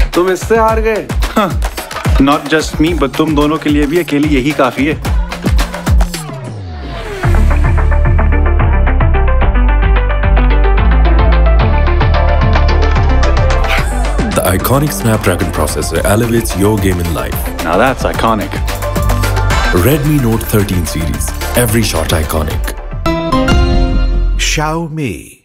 तुम इससे हार गए? नॉट जस्ट मी बट तुम दोनों के लिए भी अकेली यही काफी है। The iconic SnapDragon processor elevates your game in life. Now that's iconic. Redmi Note 13 series. Every shot iconic. Xiaomi.